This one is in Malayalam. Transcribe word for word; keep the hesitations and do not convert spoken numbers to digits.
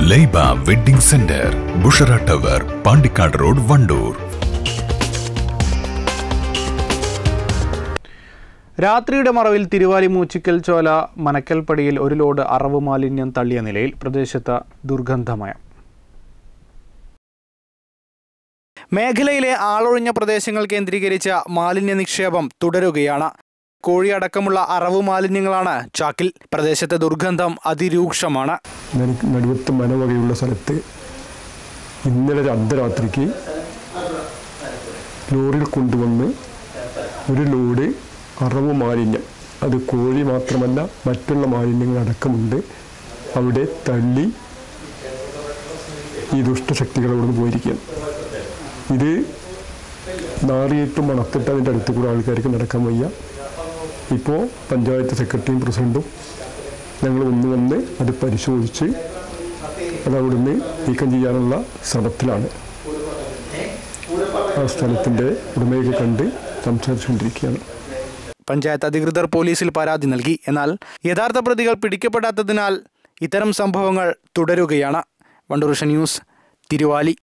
Laiba wedding centre, Bushra tower, Pandikkad road, Wandoor. രാത്രിയുടെ മറവിൽ തിരുവാലി മൂച്ചിക്കൽ ചോല മനക്കൽപ്പടിയിൽ ഒരു ലോഡ് അറവ് മാലിന്യം തള്ളിയ നിലയിൽ പ്രദേശത്ത് ദുർഗന്ധമയം. മേഖലയിലെ ആളൊഴിഞ്ഞ പ്രദേശങ്ങൾ കേന്ദ്രീകരിച്ച മാലിന്യ നിക്ഷേപം തുടരുകയാണ്. കോഴിയടക്കമുള്ള അറവ് മാലിന്യങ്ങളാണ് ചാക്കിൽ. പ്രദേശത്തെ ദുർഗന്ധം അതിരൂക്ഷമാണ്. നടുവത്ത് മനവകയുള്ള സ്ഥലത്ത് ഇന്നലെ അർദ്ധരാത്രിക്ക് ലോറിയിൽ കൊണ്ടുവന്ന് ഒരു ലോഡ് അറവ് മാലിന്യം, അത് കോഴി മാത്രമല്ല മറ്റുള്ള മാലിന്യങ്ങളടക്കമുണ്ട്, അവിടെ തള്ളി ഈ ദുഷ്ടശക്തികൾ അവിടെ പോയിരിക്കുകയാണ്. ഇത് നാറിയിട്ടും മണത്തിട്ട് അതിൻ്റെ അടുത്ത് കൂടെ ആൾക്കാർക്ക് നടക്കാൻ വയ്യ. ഇപ്പോൾ പഞ്ചായത്ത് സെക്രട്ടറിയും പ്രസിഡൻറ്റും ഞങ്ങൾ ഒന്ന് വന്ന് അത് പരിശോധിച്ച് അത് അവിടുന്ന് നീക്കം ചെയ്യാനുള്ള ശ്രമത്തിലാണ്. ആ സ്ഥലത്തിൻ്റെ ഉടമയൊക്കെ കണ്ട് സംസാരിച്ചുകൊണ്ടിരിക്കുകയാണ്. പഞ്ചായത്ത് അധികൃതർ പോലീസിൽ പരാതി നൽകി. എന്നാൽ യഥാർത്ഥ പ്രതികൾ പിടിക്കപ്പെടാത്തതിനാൽ ഇത്തരം സംഭവങ്ങൾ തുടരുകയാണ്. Wandoor vision news, Thiruvali.